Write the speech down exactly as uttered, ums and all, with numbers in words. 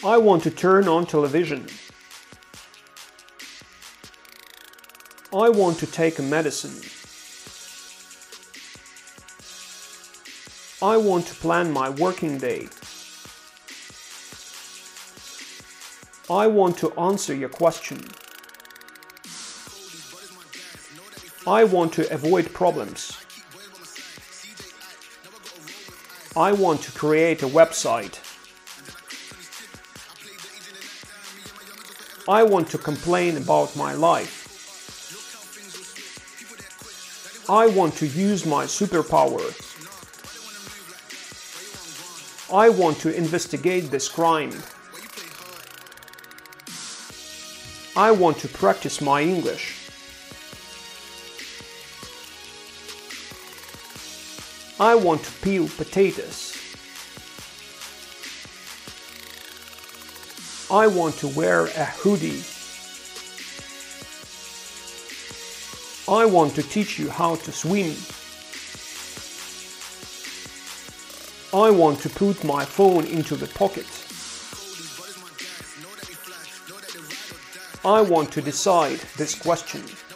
I want to turn on television. I want to take a medicine. I want to plan my working day. I want to answer your question. I want to avoid problems. I want to create a website. I want to complain about my life. I want to use my superpower. I want to investigate this crime. I want to practice my English. I want to peel potatoes. I want to wear a hoodie. I want to teach you how to swim. I want to put my phone into the pocket. I want to decide this question.